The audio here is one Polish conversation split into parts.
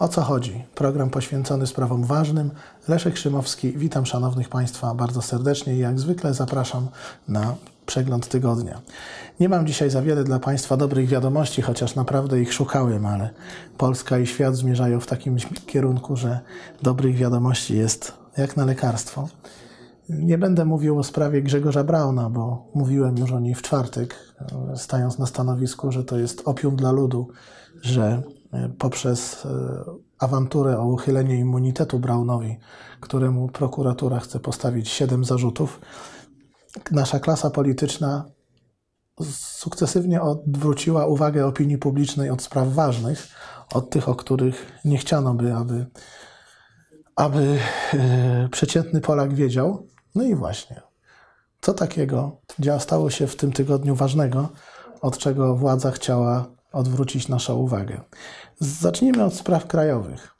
co chodzi? Program poświęcony sprawom ważnym. Leszek Szymowski, witam szanownych Państwa bardzo serdecznie i jak zwykle zapraszam na przegląd tygodnia. Nie mam dzisiaj za wiele dla Państwa dobrych wiadomości, chociaż naprawdę ich szukałem, ale Polska i świat zmierzają w takim kierunku, że dobrych wiadomości jest jak na lekarstwo. Nie będę mówił o sprawie Grzegorza Brauna, bo mówiłem już o niej w czwartek, stając na stanowisku, że to jest opium dla ludu, że poprzez awanturę o uchylenie immunitetu Braunowi, któremu prokuratura chce postawić 7 zarzutów, nasza klasa polityczna sukcesywnie odwróciła uwagę opinii publicznej od spraw ważnych, od tych, o których nie chciano by, aby przeciętny Polak wiedział. No i właśnie, co takiego stało się w tym tygodniu ważnego, od czego władza chciała odwrócić naszą uwagę. Zacznijmy od spraw krajowych.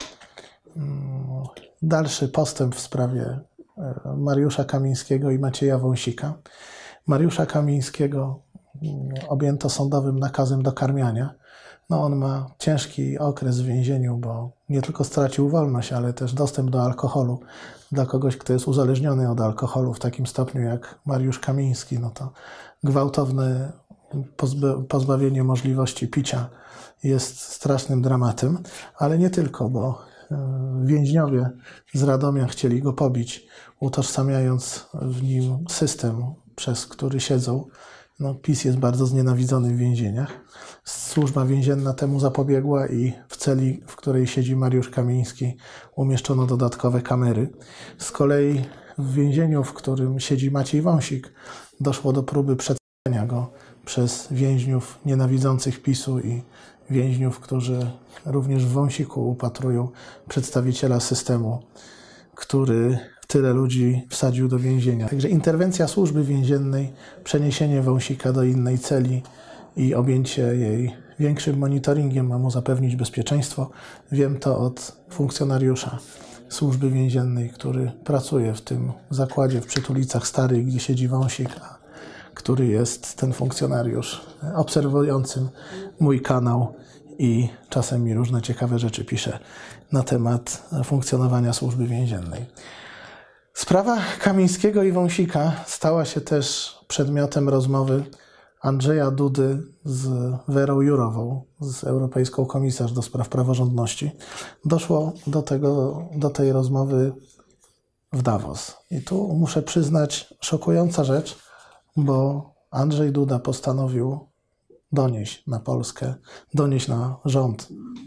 Dalszy postęp w sprawie Mariusza Kamińskiego i Macieja Wąsika. Mariusza Kamińskiego objęto sądowym nakazem dokarmiania. No, on ma ciężki okres w więzieniu, bo nie tylko stracił wolność, ale też dostęp do alkoholu. Dla kogoś, kto jest uzależniony od alkoholu w takim stopniu jak Mariusz Kamiński, no to gwałtowne pozbawienie możliwości picia jest strasznym dramatem, ale nie tylko, bo więźniowie z Radomia chcieli go pobić, utożsamiając w nim system, przez który siedzą. No, PiS jest bardzo znienawidzony w więzieniach. Służba więzienna temu zapobiegła i w celi, w której siedzi Mariusz Kamiński, umieszczono dodatkowe kamery. Z kolei w więzieniu, w którym siedzi Maciej Wąsik, doszło do próby przedstawienia go przez więźniów nienawidzących PiS-u i więźniów, którzy również w Wąsiku upatrują przedstawiciela systemu, który tyle ludzi wsadził do więzienia. Także interwencja służby więziennej, przeniesienie Wąsika do innej celi i objęcie jej większym monitoringiem ma mu zapewnić bezpieczeństwo. Wiem to od funkcjonariusza służby więziennej, który pracuje w tym zakładzie w Przytulicach Starych, gdzie siedzi Wąsik, który jest ten funkcjonariusz obserwującym mój kanał i czasem mi różne ciekawe rzeczy pisze na temat funkcjonowania służby więziennej. Sprawa Kamińskiego i Wąsika stała się też przedmiotem rozmowy Andrzeja Dudy z Werą Jourową, z europejską komisarz do spraw praworządności. Doszło do tej rozmowy w Davos. I tu muszę przyznać szokująca rzecz, bo Andrzej Duda postanowił donieść na Polskę, donieść na rząd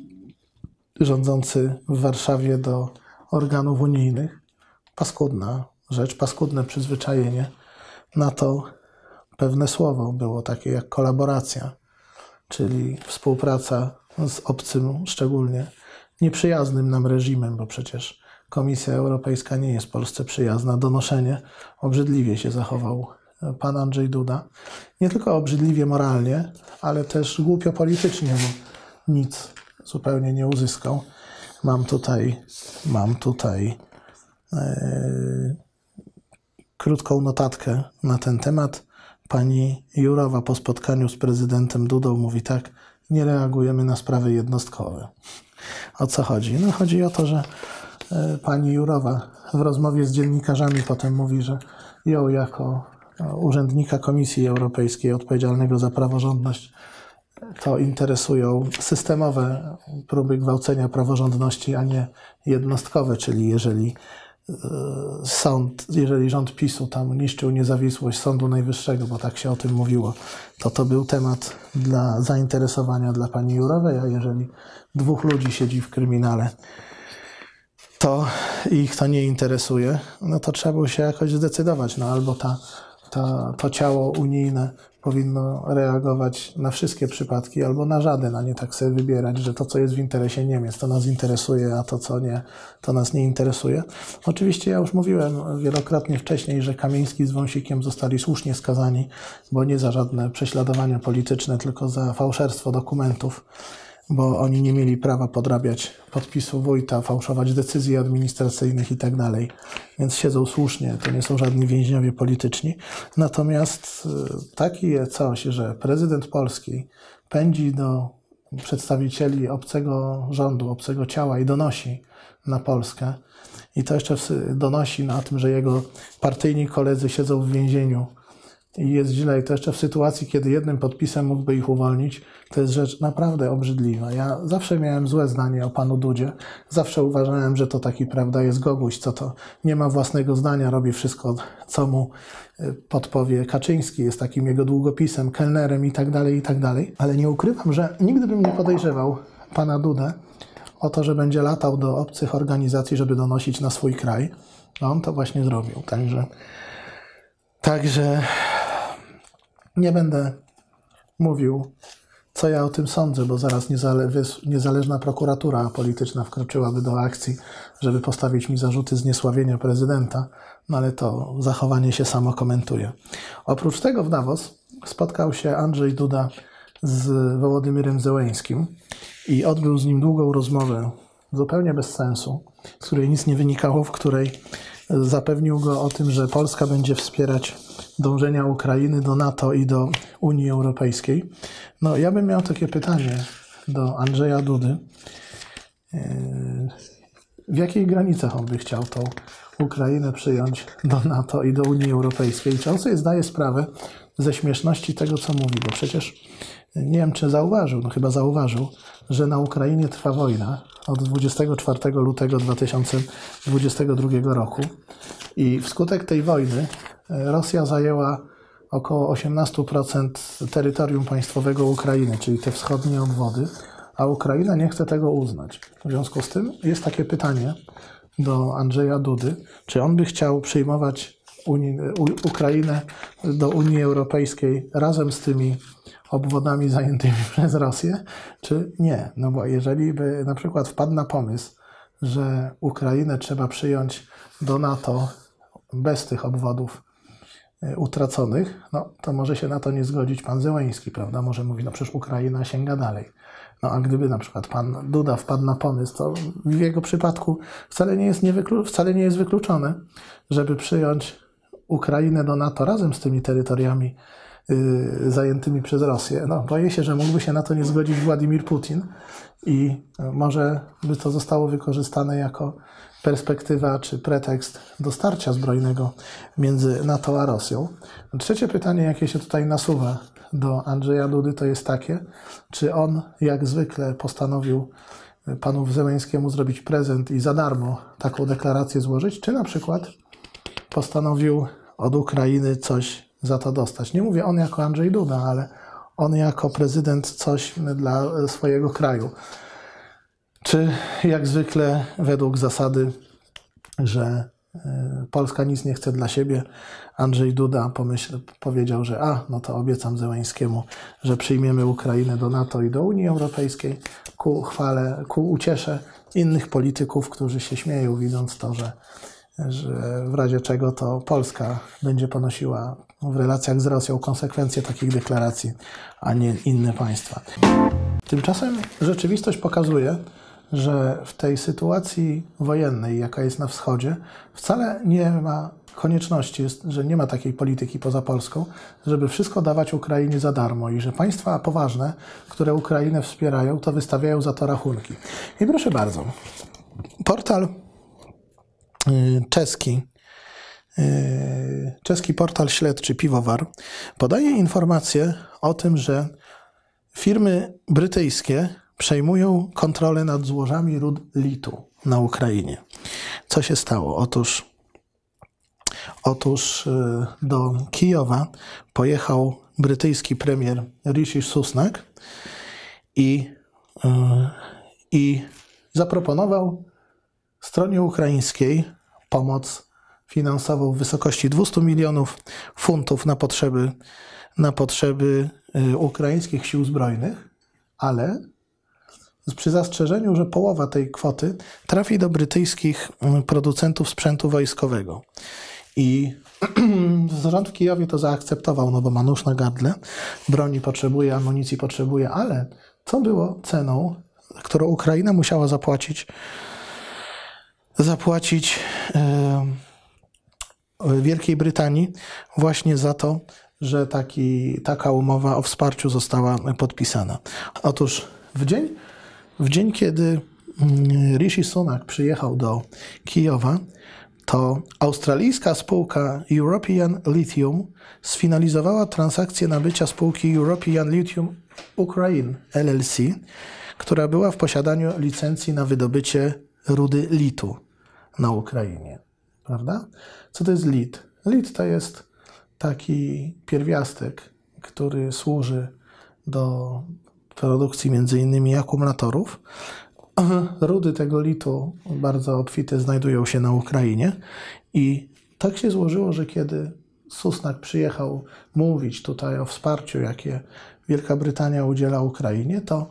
rządzący w Warszawie do organów unijnych. Paskudna rzecz, paskudne przyzwyczajenie. Na to pewne słowo było takie jak kolaboracja, czyli współpraca z obcym, szczególnie nieprzyjaznym nam reżimem, bo przecież Komisja Europejska nie jest Polsce przyjazna. Donoszenie obrzydliwie się zachował pan Andrzej Duda. Nie tylko obrzydliwie moralnie, ale też głupio politycznie, bo nic zupełnie nie uzyskał. Mam tutaj krótką notatkę na ten temat. Pani Jourowa po spotkaniu z prezydentem Dudą mówi tak: nie reagujemy na sprawy jednostkowe. O co chodzi? No, chodzi o to, że pani Jourowa w rozmowie z dziennikarzami potem mówi, że ją jako urzędnika Komisji Europejskiej odpowiedzialnego za praworządność to interesują systemowe próby gwałcenia praworządności, a nie jednostkowe, czyli jeżeli rząd PiS-u tam niszczył niezawisłość Sądu Najwyższego, bo tak się o tym mówiło, to był temat dla zainteresowania dla pani Jourowej, a jeżeli 2 ludzi siedzi w kryminale, to ich to nie interesuje, no to trzeba było się jakoś zdecydować, no albo to ciało unijne powinno reagować na wszystkie przypadki, albo na żaden, a nie tak sobie wybierać, że to, co jest w interesie Niemiec, to nas interesuje, a to, co nie, to nas nie interesuje. Oczywiście ja już mówiłem wielokrotnie wcześniej, że Kamiński z Wąsikiem zostali słusznie skazani, bo nie za żadne prześladowania polityczne, tylko za fałszerstwo dokumentów, bo oni nie mieli prawa podrabiać podpisu wójta, fałszować decyzji administracyjnych i tak dalej. Więc siedzą słusznie, to nie są żadni więźniowie polityczni. Natomiast takie coś, że prezydent Polski pędzi do przedstawicieli obcego rządu, obcego ciała i donosi na Polskę. I to jeszcze donosi na tym, że jego partyjni koledzy siedzą w więzieniu i jest źle. I to jeszcze w sytuacji, kiedy jednym podpisem mógłby ich uwolnić, to jest rzecz naprawdę obrzydliwa. Ja zawsze miałem złe zdanie o panu Dudzie. Zawsze uważałem, że to taki, prawda, jest goguś, co to nie ma własnego zdania, robi wszystko, co mu podpowie Kaczyński, jest takim jego długopisem, kelnerem i tak dalej. Ale nie ukrywam, że nigdy bym nie podejrzewał pana Dudę o to, że będzie latał do obcych organizacji, żeby donosić na swój kraj. A on to właśnie zrobił. Także nie będę mówił, co ja o tym sądzę, bo zaraz niezależna prokuratura polityczna wkroczyłaby do akcji, żeby postawić mi zarzuty zniesławienia prezydenta, no ale to zachowanie się samo komentuje. Oprócz tego w Davos spotkał się Andrzej Duda z Wołodymyrem Zełeńskim i odbył z nim długą rozmowę, zupełnie bez sensu, z której nic nie wynikało, w której zapewnił go o tym, że Polska będzie wspierać dążenia Ukrainy do NATO i do Unii Europejskiej. No, ja bym miał takie pytanie do Andrzeja Dudy. W jakich granicach on by chciał tą Ukrainę przyjąć do NATO i do Unii Europejskiej? Czy on sobie zdaje sprawę ze śmieszności tego, co mówi? Bo przecież nie wiem, czy zauważył, no chyba zauważył, że na Ukrainie trwa wojna od 24 lutego 2022 roku i wskutek tej wojny Rosja zajęła około 18% terytorium państwowego Ukrainy, czyli te wschodnie obwody, a Ukraina nie chce tego uznać. W związku z tym jest takie pytanie do Andrzeja Dudy, czy on by chciał przyjmować Ukrainę do Unii Europejskiej razem z tymi obwodami zajętymi przez Rosję, czy nie? No bo jeżeli by na przykład wpadł na pomysł, że Ukrainę trzeba przyjąć do NATO bez tych obwodów utraconych, no to może się na to nie zgodzić pan Zełeński, prawda? Może mówi, no przecież Ukraina sięga dalej. No a gdyby na przykład pan Duda wpadł na pomysł, to w jego przypadku wcale nie jest wykluczone, żeby przyjąć Ukrainę do NATO razem z tymi terytoriami zajętymi przez Rosję. No, boję się, że mógłby się na to nie zgodzić Władimir Putin i może by to zostało wykorzystane jako perspektywa czy pretekst do starcia zbrojnego między NATO a Rosją. Trzecie pytanie, jakie się tutaj nasuwa do Andrzeja Dudy, to jest takie, czy on jak zwykle postanowił panu Zełeńskiemu zrobić prezent i za darmo taką deklarację złożyć, czy na przykład postanowił od Ukrainy coś za to dostać. Nie mówię on jako Andrzej Duda, ale on jako prezydent coś dla swojego kraju. Czy jak zwykle według zasady, że Polska nic nie chce dla siebie, Andrzej Duda powiedział, że no to obiecam Zełeńskiemu, że przyjmiemy Ukrainę do NATO i do Unii Europejskiej ku uciesze innych polityków, którzy się śmieją, widząc to, że w razie czego to Polska będzie ponosiła w relacjach z Rosją konsekwencje takich deklaracji, a nie inne państwa. Tymczasem rzeczywistość pokazuje, że w tej sytuacji wojennej, jaka jest na wschodzie, wcale nie ma konieczności, że nie ma takiej polityki poza Polską, żeby wszystko dawać Ukrainie za darmo i że państwa poważne, które Ukrainę wspierają, to wystawiają za to rachunki. I proszę bardzo, portal czeski portal śledczy Piwowar podaje informację o tym, że firmy brytyjskie przejmują kontrolę nad złożami ród litu na Ukrainie. Co się stało? Otóż do Kijowa pojechał brytyjski premier Rishi Sunak i zaproponował stronie ukraińskiej pomoc finansową w wysokości 200 milionów funtów na potrzeby ukraińskich sił zbrojnych, ale przy zastrzeżeniu, że połowa tej kwoty trafi do brytyjskich producentów sprzętu wojskowego. I rząd w Kijowie to zaakceptował, no bo ma nóż na gardle, broni potrzebuje, amunicji potrzebuje, ale co było ceną, którą Ukraina musiała zapłacić Wielkiej Brytanii właśnie za to, że taka umowa o wsparciu została podpisana. Otóż W dzień, kiedy Rishi Sunak przyjechał do Kijowa, to australijska spółka European Lithium sfinalizowała transakcję nabycia spółki European Lithium Ukraine LLC, która była w posiadaniu licencji na wydobycie rudy litu na Ukrainie. Prawda? Co to jest lit? Lit to jest taki pierwiastek, który służy do produkcji m.in. akumulatorów. Rudy tego litu bardzo obfite znajdują się na Ukrainie i tak się złożyło, że kiedy Sunak przyjechał mówić tutaj o wsparciu, jakie Wielka Brytania udziela Ukrainie, to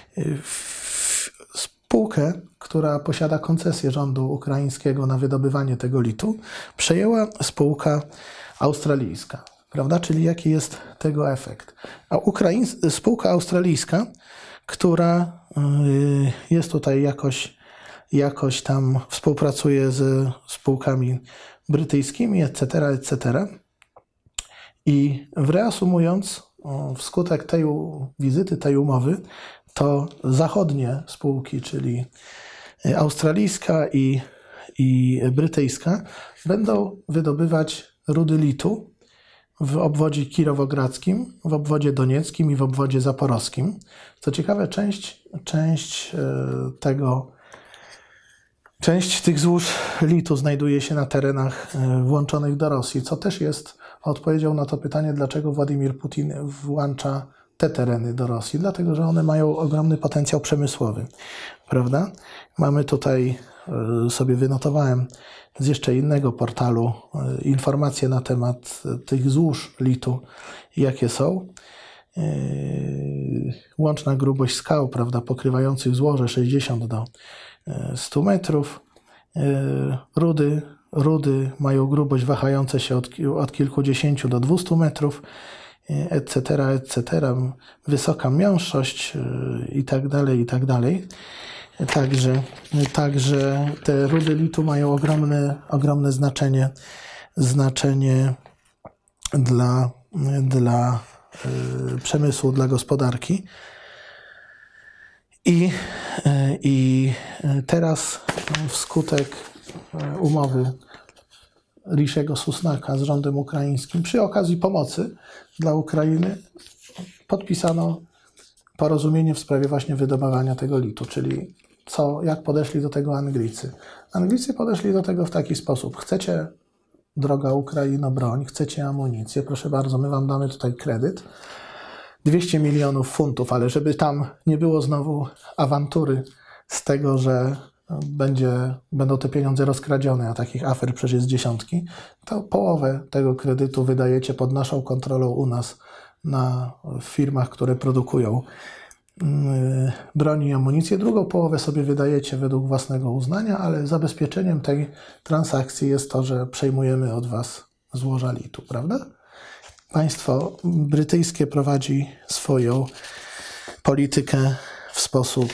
spółkę, która posiada koncesję rządu ukraińskiego na wydobywanie tego litu, przejęła spółka australijska. Prawda? Czyli jaki jest tego efekt? A spółka australijska, która jest tutaj jakoś tam współpracuje z spółkami brytyjskimi, etc. I reasumując, wskutek tej wizyty, tej umowy, to zachodnie spółki, czyli australijska i brytyjska, będą wydobywać rudy litu w obwodzie kirowogradzkim, w obwodzie donieckim i w obwodzie zaporowskim. Co ciekawe, część tych złóż litu znajduje się na terenach włączonych do Rosji, co też jest odpowiedzią na to pytanie, dlaczego Władimir Putin włącza te tereny do Rosji. Dlatego, że one mają ogromny potencjał przemysłowy. Prawda? Mamy tutaj, sobie wynotowałem z jeszcze innego portalu informacje na temat tych złóż litu, jakie są. Łączna grubość skał, prawda, pokrywających złoże 60 do 100 metrów. Rudy mają grubość wahające się od kilkudziesięciu do 200 metrów, etc. Wysoka miąższość i tak dalej. Także te rudy litu mają ogromne znaczenie dla przemysłu, dla gospodarki. I teraz wskutek umowy Rishiego Sunaka z rządem ukraińskim przy okazji pomocy dla Ukrainy podpisano porozumienie w sprawie właśnie wydobywania tego litu, czyli jak podeszli do tego Anglicy. Anglicy podeszli do tego w taki sposób. Chcecie, droga Ukraino, broń, chcecie amunicję, proszę bardzo, my wam damy tutaj kredyt. 200 milionów funtów, ale żeby tam nie było znowu awantury z tego, że będą te pieniądze rozkradzione, a takich afer przecież jest dziesiątki, to połowę tego kredytu wydajecie pod naszą kontrolą u nas w firmach, które produkują broń i amunicję. Drugą połowę sobie wydajecie według własnego uznania, ale zabezpieczeniem tej transakcji jest to, że przejmujemy od was złoża litu, prawda? Państwo brytyjskie prowadzi swoją politykę w sposób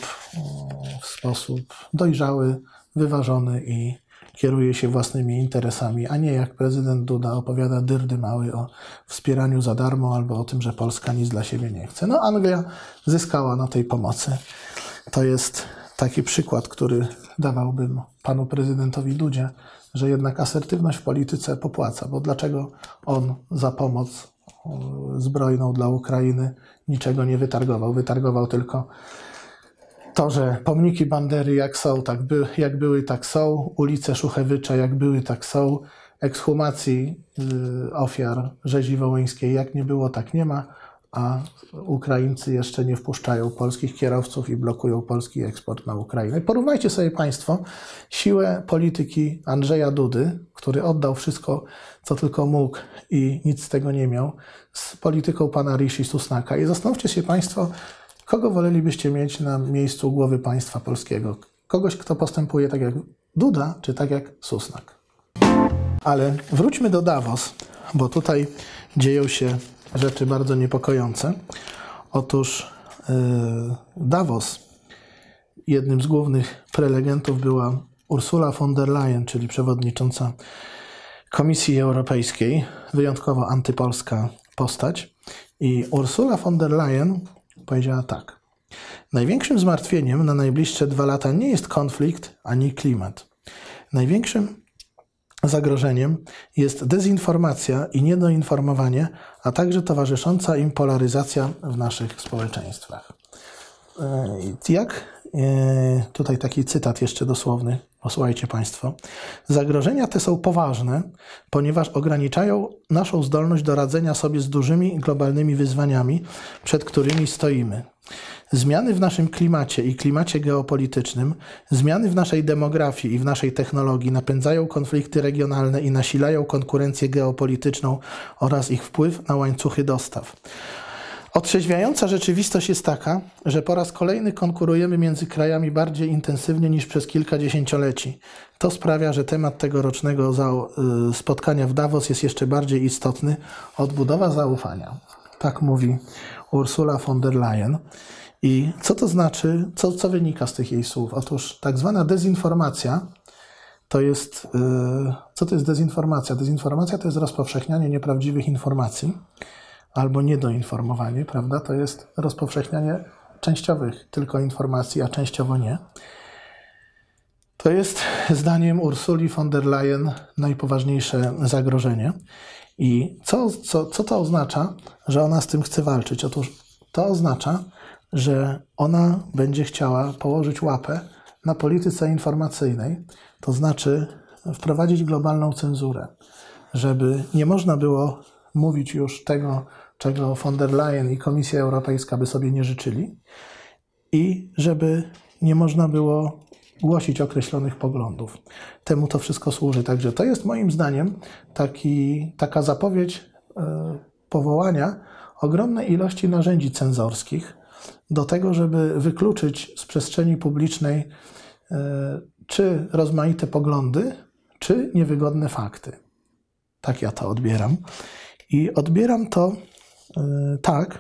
dojrzały, wyważony i kieruje się własnymi interesami, a nie jak prezydent Duda opowiada dyrdy mały o wspieraniu za darmo albo o tym, że Polska nic dla siebie nie chce. No, Anglia zyskała na tej pomocy. To jest taki przykład, który dawałbym panu prezydentowi Dudzie, że jednak asertywność w polityce popłaca, bo dlaczego on za pomoc zbrojną dla Ukrainy niczego nie wytargował? Wytargował tylko to, że pomniki Bandery jak były, tak są, ulice Szuchewycza jak były, tak są, ekshumacji ofiar rzezi wołyńskiej jak nie było, tak nie ma, a Ukraińcy jeszcze nie wpuszczają polskich kierowców i blokują polski eksport na Ukrainę. Porównajcie sobie państwo siłę polityki Andrzeja Dudy, który oddał wszystko, co tylko mógł i nic z tego nie miał, z polityką pana Rishi Sunaka i zastanówcie się państwo, kogo wolelibyście mieć na miejscu głowy państwa polskiego? Kogoś, kto postępuje tak jak Duda, czy tak jak Sunak? Ale wróćmy do Davos, bo tutaj dzieją się rzeczy bardzo niepokojące. Otóż Davos, jednym z głównych prelegentów była Ursula von der Leyen, czyli przewodnicząca Komisji Europejskiej, wyjątkowo antypolska postać. I Ursula von der Leyen powiedziała tak: Największym zmartwieniem na najbliższe 2 lata nie jest konflikt ani klimat. Największym zagrożeniem jest dezinformacja i niedoinformowanie, a także towarzysząca im polaryzacja w naszych społeczeństwach. Tutaj taki cytat jeszcze dosłowny, posłuchajcie Państwo. Zagrożenia te są poważne, ponieważ ograniczają naszą zdolność do radzenia sobie z dużymi globalnymi wyzwaniami, przed którymi stoimy. Zmiany w naszym klimacie i klimacie geopolitycznym, zmiany w naszej demografii i w naszej technologii napędzają konflikty regionalne i nasilają konkurencję geopolityczną oraz ich wpływ na łańcuchy dostaw. Otrzeźwiająca rzeczywistość jest taka, że po raz kolejny konkurujemy między krajami bardziej intensywnie niż przez kilka dziesięcioleci. To sprawia, że temat tegorocznego spotkania w Davos jest jeszcze bardziej istotny. Odbudowa zaufania. Tak mówi Ursula von der Leyen. I co to znaczy, co wynika z tych jej słów? Otóż tak zwana dezinformacja to jest... Co to jest dezinformacja? Dezinformacja to jest rozpowszechnianie nieprawdziwych informacji albo niedoinformowanie, prawda? To jest rozpowszechnianie częściowych tylko informacji, a częściowo nie. To jest zdaniem Ursuli von der Leyen najpoważniejsze zagrożenie. I co to oznacza, że ona z tym chce walczyć? Otóż to oznacza, że ona będzie chciała położyć łapę na polityce informacyjnej, to znaczy wprowadzić globalną cenzurę, żeby nie można było mówić już tego, czego von der Leyen i Komisja Europejska by sobie nie życzyli i żeby nie można było głosić określonych poglądów. Temu to wszystko służy. Także to jest moim zdaniem taka zapowiedź powołania ogromnej ilości narzędzi cenzorskich do tego, żeby wykluczyć z przestrzeni publicznej czy rozmaite poglądy, czy niewygodne fakty. Tak ja to odbieram. I odbieram to tak,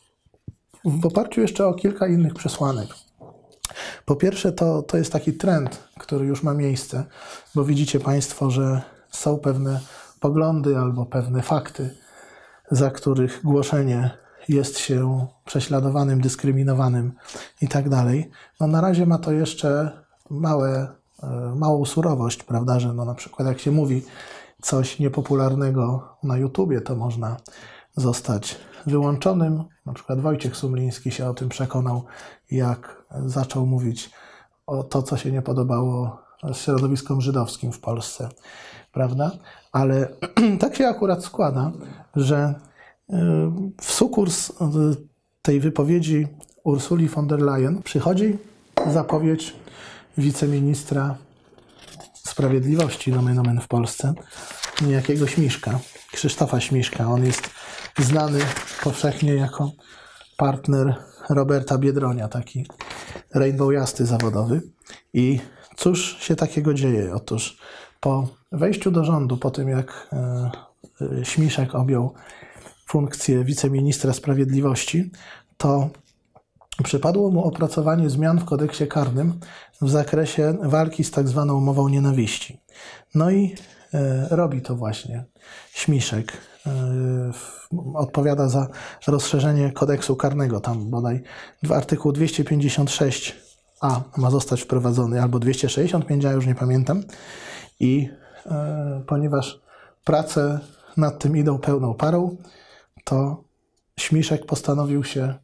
w oparciu jeszcze o kilka innych przesłanek. Po pierwsze, to jest taki trend, który już ma miejsce, bo widzicie Państwo, że są pewne poglądy albo pewne fakty, za których głoszenie jest się prześladowanym, dyskryminowanym i tak dalej. No na razie ma to jeszcze małą surowość, prawda, że no na przykład jak się mówi coś niepopularnego na YouTubie, to można zostać wyłączonym. Na przykład Wojciech Sumliński się o tym przekonał, jak zaczął mówić o to, co się nie podobało środowiskom żydowskim w Polsce, prawda? Ale tak się akurat składa, że w sukurs tej wypowiedzi Ursuli von der Leyen przychodzi zapowiedź wiceministra sprawiedliwości, nomen omen w Polsce, niejakiego Śmiszka, Krzysztofa Śmiszka. On jest znany powszechnie jako partner Roberta Biedronia, taki rainbowjasty zawodowy. I cóż się takiego dzieje? Otóż po wejściu do rządu, po tym jak Śmiszek objął funkcję wiceministra sprawiedliwości, to przypadło mu opracowanie zmian w kodeksie karnym w zakresie walki z tak zwaną mową nienawiści. No i robi to właśnie Śmiszek. Odpowiada za rozszerzenie kodeksu karnego. Tam bodaj artykuł 256a ma zostać wprowadzony, albo 265, ja już nie pamiętam. I ponieważ prace nad tym idą pełną parą, to Śmiszek postanowił się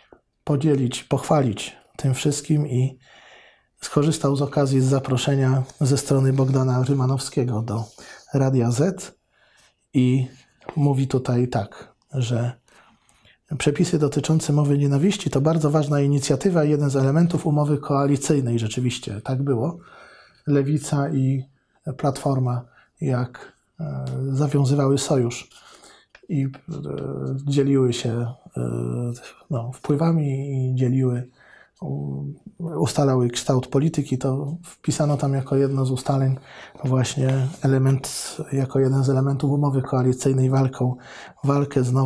pochwalić tym wszystkim i skorzystał z okazji z zaproszenia ze strony Bogdana Rymanowskiego do Radia Z i mówi tutaj tak, że przepisy dotyczące mowy nienawiści to bardzo ważna inicjatywa i jeden z elementów umowy koalicyjnej. Rzeczywiście tak było. Lewica i Platforma, jak zawiązywały sojusz i dzieliły się wpływami i ustalały kształt polityki, to wpisano tam jako jedno z ustaleń właśnie jako jeden z elementów umowy koalicyjnej walkę z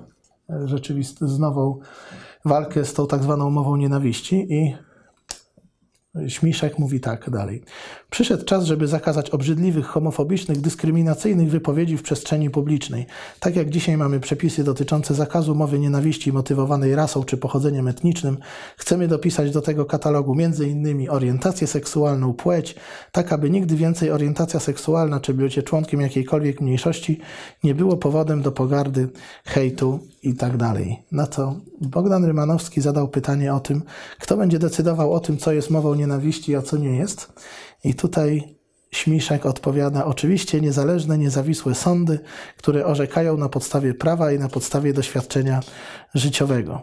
walkę z tą tak zwaną mową nienawiści. I Śmiszek mówi tak dalej. Przyszedł czas, żeby zakazać obrzydliwych, homofobicznych, dyskryminacyjnych wypowiedzi w przestrzeni publicznej. Tak jak dzisiaj mamy przepisy dotyczące zakazu mowy nienawiści motywowanej rasą czy pochodzeniem etnicznym, chcemy dopisać do tego katalogu m.in. orientację seksualną, płeć, tak aby nigdy więcej orientacja seksualna czy bycie członkiem jakiejkolwiek mniejszości nie było powodem do pogardy, hejtu itd. Na to Bogdan Rymanowski zadał pytanie o tym, kto będzie decydował o tym, co jest mową nienawiści, a co nie jest. I tutaj Śmiszek odpowiada: oczywiście niezależne, niezawisłe sądy, które orzekają na podstawie prawa i na podstawie doświadczenia życiowego.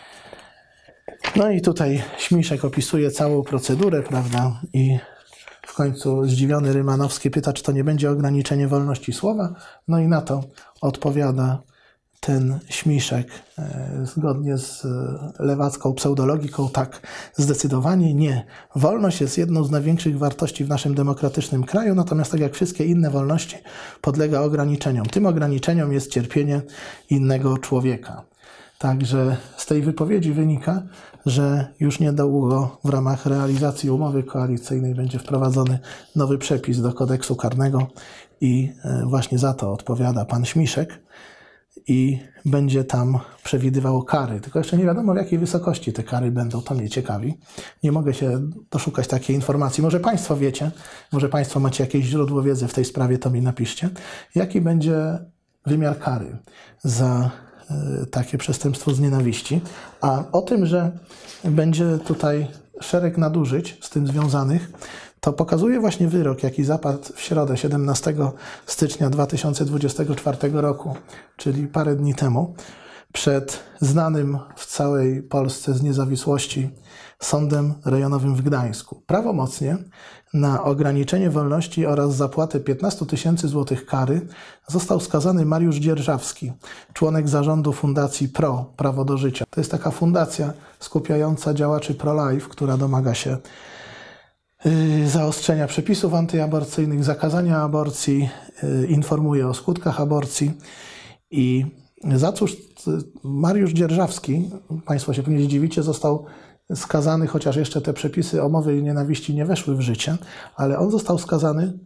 No i tutaj Śmiszek opisuje całą procedurę, prawda? I w końcu zdziwiony Rymanowski pyta, czy to nie będzie ograniczenie wolności słowa. No i na to odpowiada ten Śmiszek zgodnie z lewacką pseudologiką: tak, zdecydowanie nie. Wolność jest jedną z największych wartości w naszym demokratycznym kraju, natomiast tak jak wszystkie inne wolności podlega ograniczeniom. Tym ograniczeniom jest cierpienie innego człowieka. Także z tej wypowiedzi wynika, że już niedługo w ramach realizacji umowy koalicyjnej będzie wprowadzony nowy przepis do kodeksu karnego i właśnie za to odpowiada pan Śmiszek. I będzie tam przewidywało kary. Tylko jeszcze nie wiadomo, w jakiej wysokości te kary będą. To mnie ciekawi. Nie mogę się doszukać takiej informacji. Może Państwo wiecie, może Państwo macie jakieś źródło wiedzy w tej sprawie, to mi napiszcie. Jaki będzie wymiar kary za takie przestępstwo z nienawiści? A o tym, że będzie tutaj szereg nadużyć z tym związanych, to pokazuje właśnie wyrok, jaki zapadł w środę 17 stycznia 2024 roku, czyli parę dni temu, przed znanym w całej Polsce z niezawisłości Sądem Rejonowym w Gdańsku. Prawomocnie na ograniczenie wolności oraz zapłatę 15 000 złotych kary został skazany Mariusz Dzierżawski, członek zarządu Fundacji PRO, Prawo do Życia. To jest taka fundacja skupiająca działaczy pro-life, która domaga się zaostrzenia przepisów antyaborcyjnych, zakazania aborcji, informuje o skutkach aborcji. I za cóż Mariusz Dzierżawski, Państwo się pewnie zdziwicie, został skazany, chociaż jeszcze te przepisy o mowie nienawiści nie weszły w życie, ale on został skazany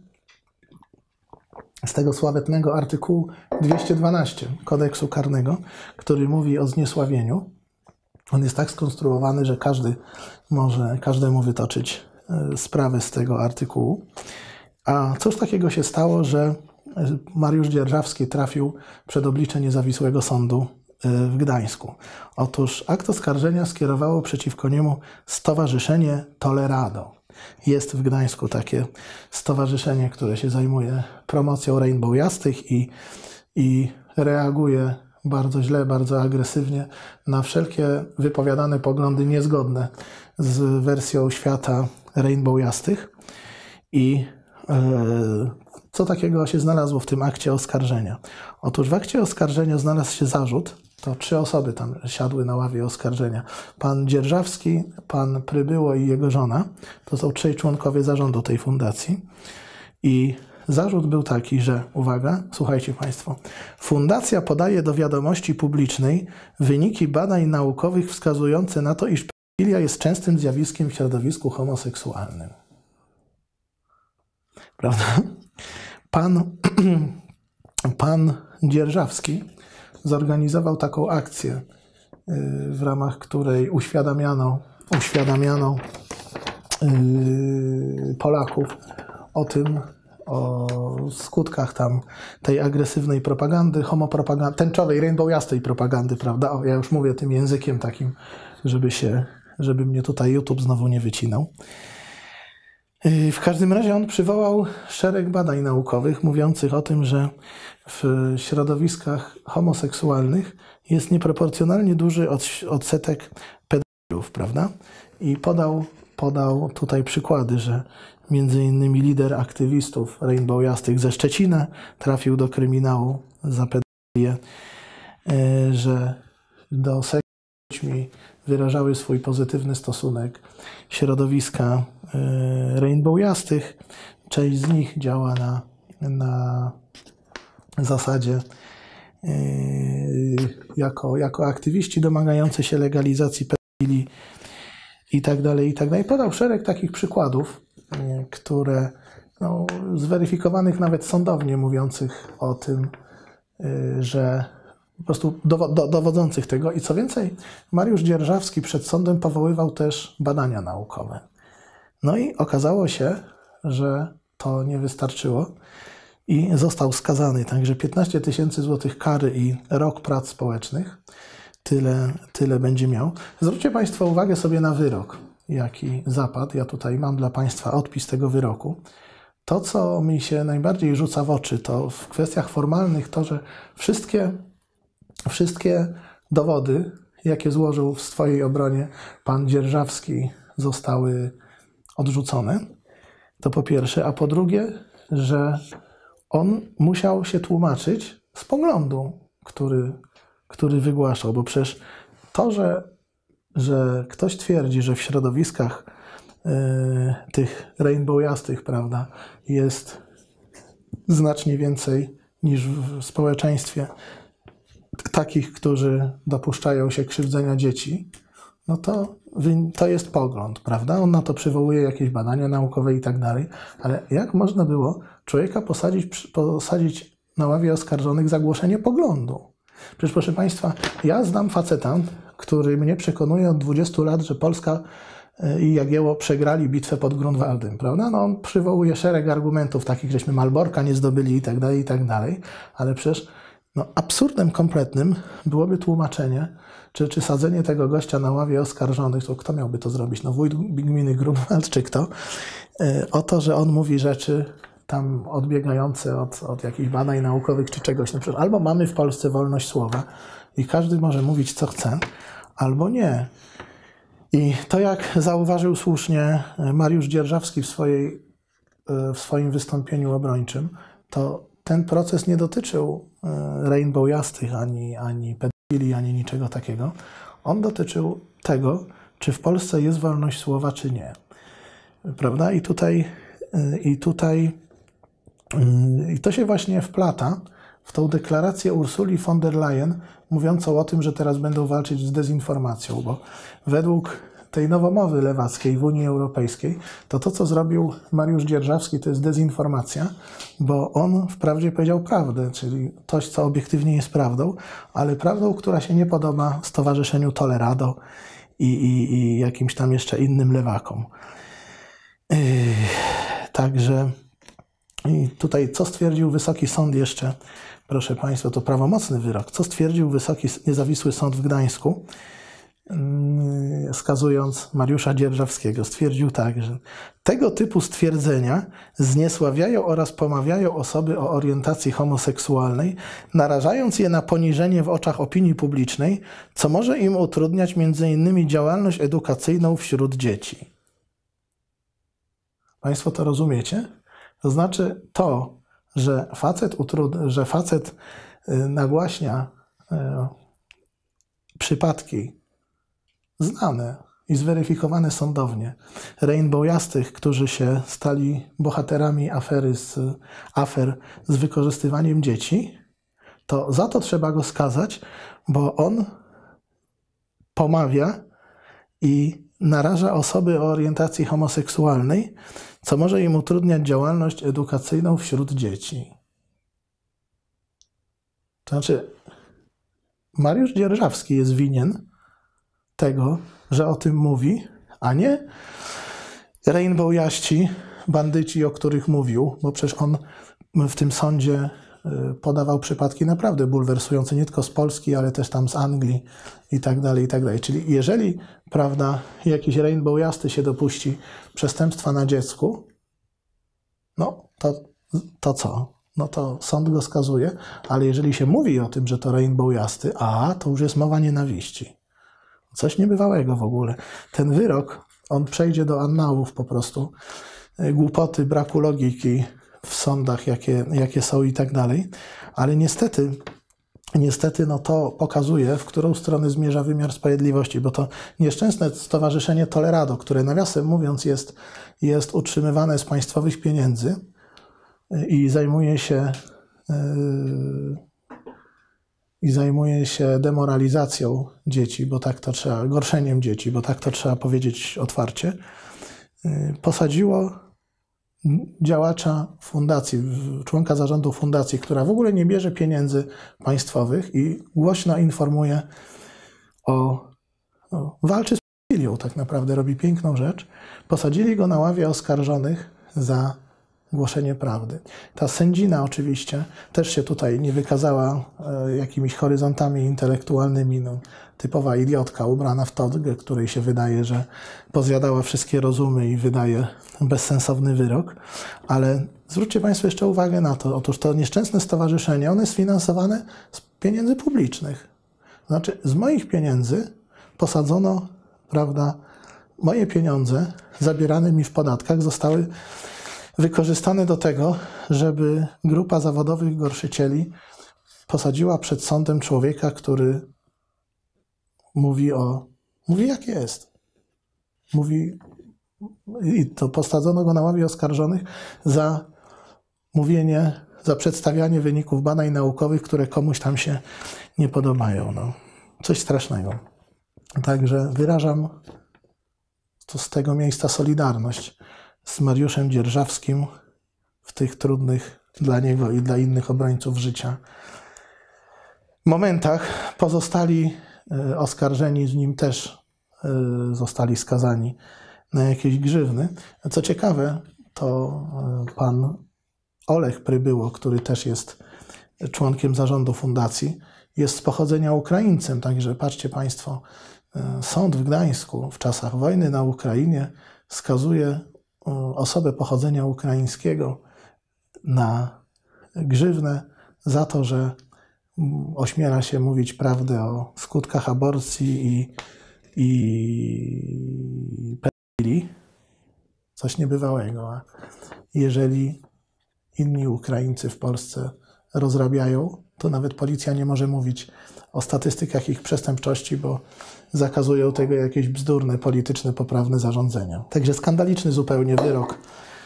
z tego sławetnego artykułu 212 kodeksu karnego, który mówi o zniesławieniu. On jest tak skonstruowany, że każdy może każdemu wytoczyć sprawę z tego artykułu. A cóż takiego się stało, że Mariusz Dzierżawski trafił przed oblicze niezawisłego sądu w Gdańsku? Otóż akt oskarżenia skierowało przeciwko niemu Stowarzyszenie Tolerado. Jest w Gdańsku takie stowarzyszenie, które się zajmuje promocją Rainbow Jastych i reaguje bardzo źle, bardzo agresywnie na wszelkie wypowiadane poglądy niezgodne z wersją świata Rainbow Jastych. I co takiego się znalazło w tym akcie oskarżenia? Otóż w akcie oskarżenia znalazł się zarzut, to 3 osoby tam siadły na ławie oskarżenia. Pan Dzierżawski, pan Prybyło i jego żona, to są 3 członkowie zarządu tej fundacji. I zarzut był taki, że, uwaga, słuchajcie Państwo, fundacja podaje do wiadomości publicznej wyniki badań naukowych wskazujące na to, iż pedofilia jest częstym zjawiskiem w środowisku homoseksualnym. Prawda? Pan Dzierżawski zorganizował taką akcję, w ramach której uświadamiano Polaków o tym, o skutkach tam tej agresywnej propagandy, homopropagandy, tęczowej, rainbow-jastej propagandy, prawda? O, ja już mówię tym językiem takim, żeby mnie tutaj YouTube znowu nie wycinał. W każdym razie on przywołał szereg badań naukowych mówiących o tym, że w środowiskach homoseksualnych jest nieproporcjonalnie duży odsetek pedofilów, prawda? I podał tutaj przykłady, że między innymi lider aktywistów Rainbow Jastych ze Szczecina trafił do kryminału za pedofilię, że do seksu z dziećmi wyrażały swój pozytywny stosunek środowiska Rainbow Jastych. Część z nich działa na zasadzie jako aktywiści domagający się legalizacji pedofilii i tak dalej, i tak dalej. Podał szereg takich przykładów które no, zweryfikowanych nawet sądownie, mówiących o tym, że po prostu dowodzących tego. I co więcej, Mariusz Dzierżawski przed sądem powoływał też badania naukowe. No i okazało się, że to nie wystarczyło i został skazany. Także 15 000 złotych kary i rok prac społecznych. Tyle będzie miał. Zwróćcie Państwo uwagę sobie na wyrok, jaki zapadł. Ja tutaj mam dla Państwa odpis tego wyroku. To, co mi się najbardziej rzuca w oczy, to w kwestiach formalnych to, że wszystkie dowody, jakie złożył w swojej obronie pan Dzierżawski, zostały odrzucone. To po pierwsze. A po drugie, że on musiał się tłumaczyć z poglądu, który wygłaszał. Bo przecież to, że ktoś twierdzi, że w środowiskach tych rainbowjastych, prawda, jest znacznie więcej niż w społeczeństwie takich, którzy dopuszczają się krzywdzenia dzieci, no to jest pogląd, prawda? On na to przywołuje jakieś badania naukowe i tak dalej, ale jak można było człowieka posadzić na ławie oskarżonych za głoszenie poglądu? Przecież, proszę Państwa, ja znam faceta, który mnie przekonuje od 20 lat, że Polska i Jagiełło przegrali bitwę pod Grunwaldem, prawda? No on przywołuje szereg argumentów takich, żeśmy Malborka nie zdobyli i tak dalej, ale przecież no, absurdem kompletnym byłoby tłumaczenie, czy sadzenie tego gościa na ławie oskarżonych, to kto miałby to zrobić? No wójt gminy Grunwald czy kto? O to, że on mówi rzeczy tam odbiegające od jakichś badań naukowych czy czegoś. No przecież albo mamy w Polsce wolność słowa i każdy może mówić co chce, albo nie. I to, jak zauważył słusznie Mariusz Dzierżawski w swoim wystąpieniu obrończym, to ten proces nie dotyczył rainbowjastych, ani pedofilii, ani niczego takiego. On dotyczył tego, czy w Polsce jest wolność słowa, czy nie. Prawda? I to się właśnie wplata w tą deklarację Ursuli von der Leyen, mówiącą o tym, że teraz będą walczyć z dezinformacją, bo według tej nowomowy lewackiej w Unii Europejskiej, to co zrobił Mariusz Dzierżawski, to jest dezinformacja, bo on wprawdzie powiedział prawdę, czyli coś, co obiektywnie jest prawdą, ale prawdą, która się nie podoba Stowarzyszeniu Tolerado i jakimś tam jeszcze innym lewakom. Także i tutaj co stwierdził Wysoki Sąd jeszcze, proszę Państwa, to prawomocny wyrok, co stwierdził Wysoki Niezawisły Sąd w Gdańsku, skazując Mariusza Dzierżawskiego, stwierdził tak, że tego typu stwierdzenia zniesławiają oraz pomawiają osoby o orientacji homoseksualnej, narażając je na poniżenie w oczach opinii publicznej, co może im utrudniać m.in. działalność edukacyjną wśród dzieci. Państwo to rozumiecie? To znaczy to, że facet nagłaśnia przypadki znane i zweryfikowane sądownie rainbowjastych, którzy się stali bohaterami afer z wykorzystywaniem dzieci, to za to trzeba go skazać, bo on pomawia i naraża osoby o orientacji homoseksualnej, co może im utrudniać działalność edukacyjną wśród dzieci. To znaczy, Mariusz Dzierżawski jest winien tego, że o tym mówi, a nie rainbowjaści, bandyci, o których mówił, bo przecież on w tym sądzie podawał przypadki naprawdę bulwersujące, nie tylko z Polski, ale też tam z Anglii i tak dalej, i tak dalej. Czyli jeżeli, prawda, jakiś rainbowjasty się dopuści przestępstwa na dziecku, no to co? No to sąd go skazuje, ale jeżeli się mówi o tym, że to rainbowjasty, to już jest mowa nienawiści. Coś niebywałego w ogóle. Ten wyrok, on przejdzie do annałów po prostu. Głupoty, braku logiki w sądach, jakie są i tak dalej. Ale niestety no to pokazuje, w którą stronę zmierza wymiar sprawiedliwości, bo to nieszczęsne Stowarzyszenie Tolerado, które nawiasem mówiąc jest utrzymywane z państwowych pieniędzy i zajmuje się demoralizacją dzieci, bo tak to gorszeniem dzieci, bo tak to trzeba powiedzieć otwarcie, posadziło działacza fundacji, członka zarządu fundacji, która w ogóle nie bierze pieniędzy państwowych i głośno informuje walczy z pedofilią, tak naprawdę robi piękną rzecz. Posadzili go na ławie oskarżonych za głoszenie prawdy. Ta sędzina oczywiście też się tutaj nie wykazała jakimiś horyzontami intelektualnymi. No, typowa idiotka ubrana w togę, której się wydaje, że pozjadała wszystkie rozumy i wydaje bezsensowny wyrok. Ale zwróćcie Państwo jeszcze uwagę na to. Otóż to nieszczęsne stowarzyszenie, ono jest finansowane z pieniędzy publicznych. Znaczy z moich pieniędzy posadzono, prawda, moje pieniądze zabierane mi w podatkach zostały wykorzystane do tego, żeby grupa zawodowych gorszycieli posadziła przed sądem człowieka, który mówi jak jest. I to posadzono go na ławie oskarżonych za mówienie, za przedstawianie wyników badań naukowych, które komuś tam się nie podobają. No, coś strasznego. Także wyrażam tu z tego miejsca solidarność z Mariuszem Dzierżawskim w tych trudnych dla niego i dla innych obrońców życia momentach. Pozostali oskarżeni z nim też zostali skazani na jakieś grzywny. Co ciekawe, to pan Olech Prybyło, który też jest członkiem zarządu fundacji, jest z pochodzenia Ukraińcem. Także patrzcie Państwo, sąd w Gdańsku w czasach wojny na Ukrainie skazuje osobę pochodzenia ukraińskiego na grzywnę za to, że ośmiela się mówić prawdę o skutkach aborcji i pedofilii. Coś niebywałego. A jeżeli inni Ukraińcy w Polsce rozrabiają, to nawet policja nie może mówić o statystykach ich przestępczości, bo zakazują tego jakieś bzdurne, polityczne, poprawne zarządzenia. Także skandaliczny zupełnie wyrok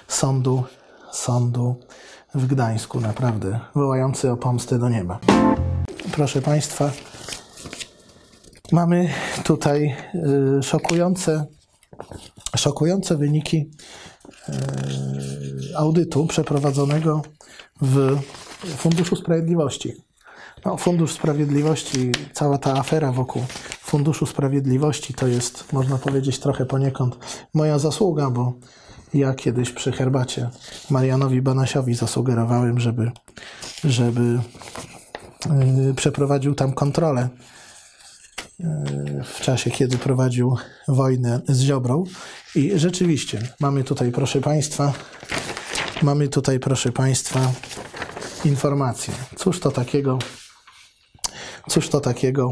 sądu w Gdańsku, naprawdę wołający o pomstę do nieba. Proszę Państwa, mamy tutaj szokujące wyniki audytu przeprowadzonego w Funduszu Sprawiedliwości. No, Fundusz Sprawiedliwości, cała ta afera wokół Funduszu Sprawiedliwości to jest, można powiedzieć, trochę poniekąd moja zasługa, bo ja kiedyś przy herbacie Marianowi Banasiowi zasugerowałem, żeby przeprowadził tam kontrolę w czasie, kiedy prowadził wojnę z Ziobrą. I rzeczywiście mamy tutaj, proszę Państwa, informacje. Cóż to takiego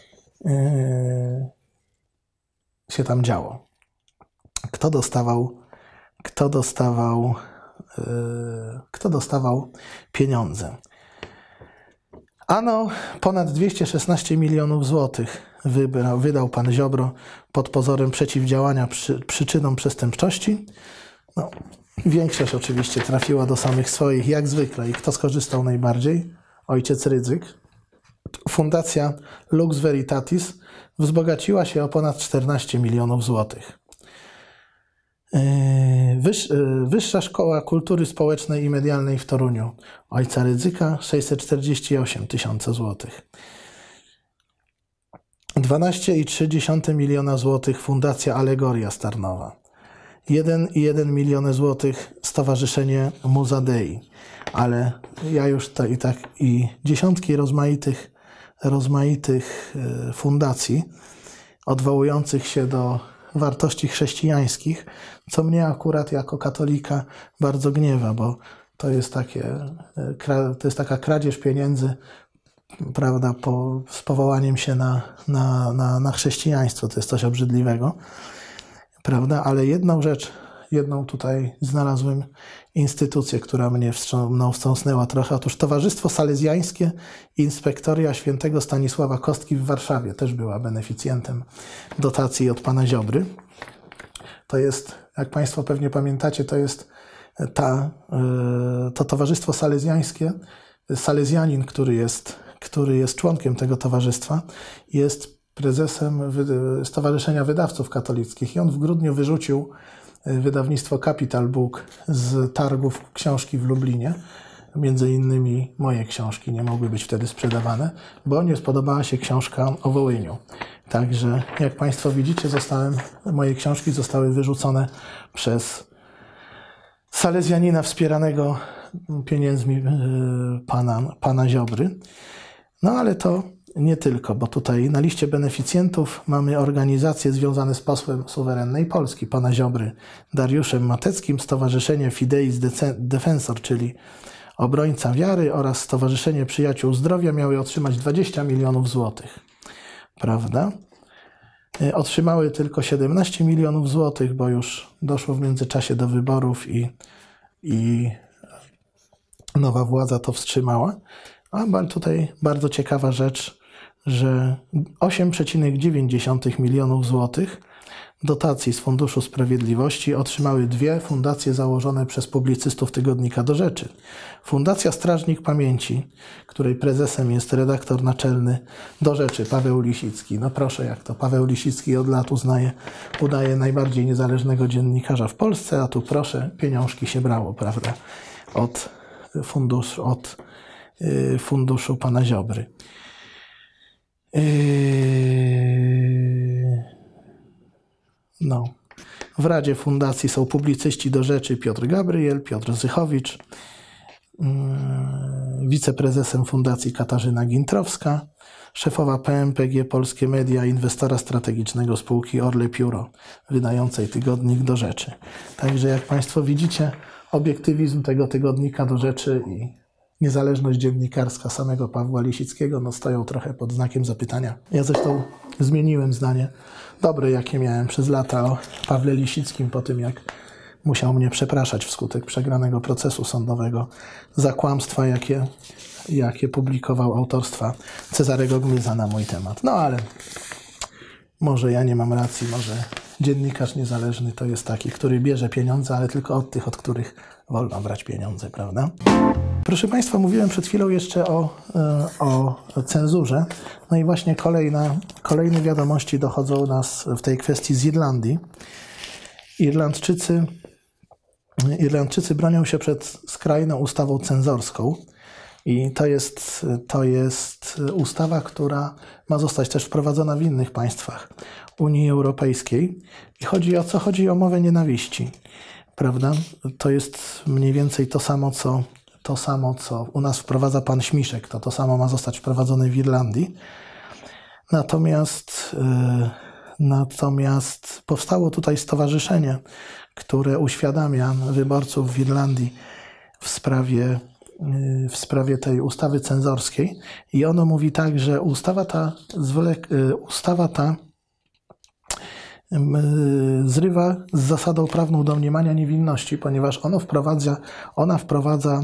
się tam działo? Kto dostawał pieniądze? Ano ponad 216 milionów złotych wydał pan Ziobro pod pozorem przeciwdziałania przyczynom przestępczości. No, większość oczywiście trafiła do samych swoich, jak zwykle. I kto skorzystał najbardziej? Ojciec Rydzyk. Fundacja Lux Veritatis wzbogaciła się o ponad 14 milionów złotych. Wyższa Szkoła Kultury Społecznej i Medialnej w Toruniu ojca Rydzyka 648 tysiące złotych. 12,3 miliona złotych Fundacja Alegoria z Tarnowa. 1,1 miliona złotych Stowarzyszenie Muza Dei. Ale ja już i dziesiątki rozmaitych fundacji odwołujących się do wartości chrześcijańskich, co mnie akurat jako katolika bardzo gniewa, bo to jest taka kradzież pieniędzy, prawda, z powołaniem się na chrześcijaństwo. To jest coś obrzydliwego, prawda, ale jedną tutaj znalazłem instytucję, która mnie wstrząsnęła trochę. Otóż Towarzystwo Salezjańskie Inspektoria Świętego Stanisława Kostki w Warszawie też była beneficjentem dotacji od pana Ziobry. To jest, jak Państwo pewnie pamiętacie, to jest to Towarzystwo Salezjańskie. Salezjanin, który jest członkiem tego towarzystwa, jest prezesem Stowarzyszenia Wydawców Katolickich i on w grudniu wyrzucił wydawnictwo Capital Book z targów książki w Lublinie. Między innymi moje książki nie mogły być wtedy sprzedawane, bo nie spodobała się książka o Wołyniu. Także, jak Państwo widzicie, moje książki zostały wyrzucone przez salezjanina wspieranego pieniędzmi pana Ziobry. No ale to nie tylko, bo tutaj na liście beneficjentów mamy organizacje związane z posłem suwerennej Polski, pana Ziobry, Dariuszem Mateckim, Stowarzyszenie Fideis Defensor, czyli Obrońca Wiary, oraz Stowarzyszenie Przyjaciół Zdrowia miały otrzymać 20 milionów złotych. Prawda? Otrzymały tylko 17 milionów złotych, bo już doszło w międzyczasie do wyborów i nowa władza to wstrzymała. A tutaj bardzo ciekawa rzecz, że 8,9 milionów złotych dotacji z Funduszu Sprawiedliwości otrzymały dwie fundacje założone przez publicystów tygodnika Do Rzeczy. Fundacja Strażnik Pamięci, której prezesem jest redaktor naczelny Do Rzeczy Paweł Lisicki. No proszę, jak to Paweł Lisicki od lat udaje najbardziej niezależnego dziennikarza w Polsce, a tu proszę, pieniążki się brało, prawda, od funduszu pana Ziobry. No. W Radzie Fundacji są publicyści Do Rzeczy Piotr Gabriel, Piotr Zychowicz, wiceprezesem Fundacji Katarzyna Gintrowska, szefowa PMPG Polskie Media, inwestora strategicznego spółki Orle Pióro, wydającej tygodnik Do Rzeczy. Także jak Państwo widzicie, obiektywizm tego tygodnika Do Rzeczy i niezależność dziennikarska samego Pawła Lisickiego stoją trochę pod znakiem zapytania. Ja zresztą zmieniłem zdanie dobre, jakie miałem przez lata o Pawle Lisickim, po tym jak musiał mnie przepraszać wskutek przegranego procesu sądowego za kłamstwa, jakie publikował autorstwa Cezarego Gmyza na mój temat. No ale może ja nie mam racji, może dziennikarz niezależny to jest taki, który bierze pieniądze, ale tylko od tych, od których wolno brać pieniądze, prawda? Proszę Państwa, mówiłem przed chwilą jeszcze o cenzurze. No i właśnie kolejne wiadomości dochodzą nas w tej kwestii z Irlandii. Irlandczycy bronią się przed skrajną ustawą cenzorską. I to jest ustawa, która ma zostać też wprowadzona w innych państwach Unii Europejskiej. I chodzi o mowę nienawiści, prawda? To jest mniej więcej to samo, co u nas wprowadza pan Śmiszek. To samo ma zostać wprowadzone w Irlandii. Natomiast powstało tutaj stowarzyszenie, które uświadamia wyborców w Irlandii w sprawie tej ustawy cenzorskiej. I ono mówi tak, że ustawa ta zrywa z zasadą prawną domniemania niewinności, ponieważ ona wprowadza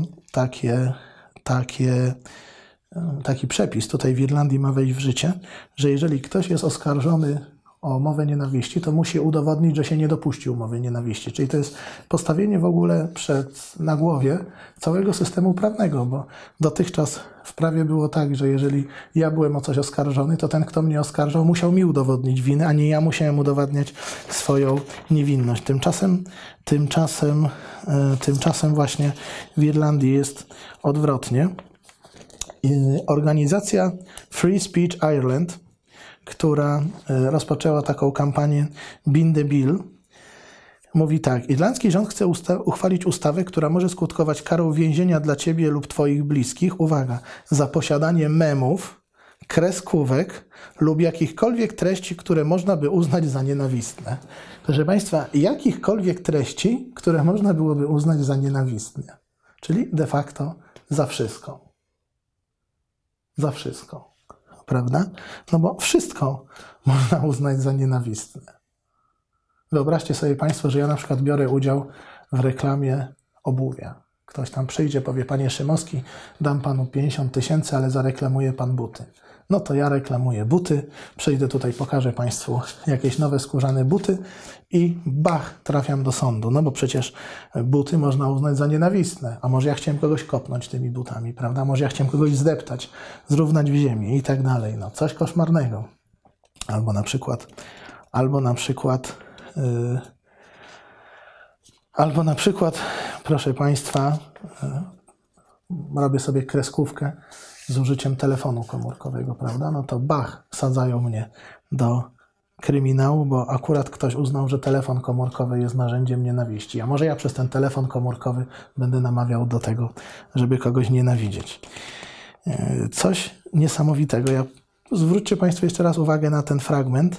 taki przepis, tutaj w Irlandii ma wejść w życie, że jeżeli ktoś jest oskarżony o mowę nienawiści, to musi udowodnić, że się nie dopuścił mowy nienawiści. Czyli to jest postawienie w ogóle na głowie całego systemu prawnego, bo dotychczas w prawie było tak, że jeżeli ja byłem o coś oskarżony, to ten, kto mnie oskarżał, musiał mi udowodnić winę, a nie ja musiałem udowadniać swoją niewinność. Tymczasem właśnie w Irlandii jest odwrotnie. Organizacja Free Speech Ireland, która rozpoczęła taką kampanię Bin the Bill, mówi tak: irlandzki rząd chce uchwalić ustawę, która może skutkować karą więzienia dla ciebie lub twoich bliskich, uwaga, za posiadanie memów, kreskówek lub jakichkolwiek treści, które można by uznać za nienawistne. Proszę Państwa, jakichkolwiek treści, które można byłoby uznać za nienawistne. Czyli de facto za wszystko. Za wszystko. Prawda? No bo wszystko można uznać za nienawistne. Wyobraźcie sobie Państwo, że ja na przykład biorę udział w reklamie obuwia. Ktoś tam przyjdzie, powie: panie Szymowski, dam panu 50 000, ale zareklamuje pan buty. No to ja reklamuję buty, przyjdę tutaj, pokażę Państwu jakieś nowe skórzane buty i bach, trafiam do sądu. No bo przecież buty można uznać za nienawistne. A może ja chciałem kogoś kopnąć tymi butami, prawda? Może ja chciałem kogoś zdeptać, zrównać w ziemi i tak dalej. No coś koszmarnego. Albo na przykład Albo na przykład, proszę Państwa, robię sobie kreskówkę z użyciem telefonu komórkowego, prawda? No to bach, sadzają mnie do kryminału, bo akurat ktoś uznał, że telefon komórkowy jest narzędziem nienawiści. A może ja przez ten telefon komórkowy będę namawiał do tego, żeby kogoś nienawidzieć. Coś niesamowitego. Zwróćcie Państwo jeszcze raz uwagę na ten fragment.